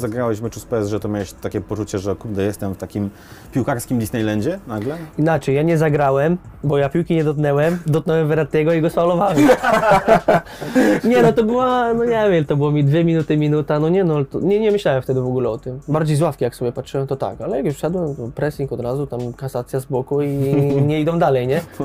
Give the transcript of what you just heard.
zagrałeś w meczu z PSG, to miałeś takie poczucie, że kurde, jestem w takim piłkarskim Disneylandzie nagle? Inaczej, ja nie zagrałem, bo ja piłki nie dotknąłem Verrattiego i go sfaulowałem. Nie, no to była, no nie wiem, to było mi 2 minuty, minuta, no nie, no to, nie myślałem wtedy w ogóle o tym. Bardziej z ławki jak sobie patrzyłem, to tak, ale jak już wszedłem, to pressing od razu, tam kasacja z boku i nie idą dalej, nie?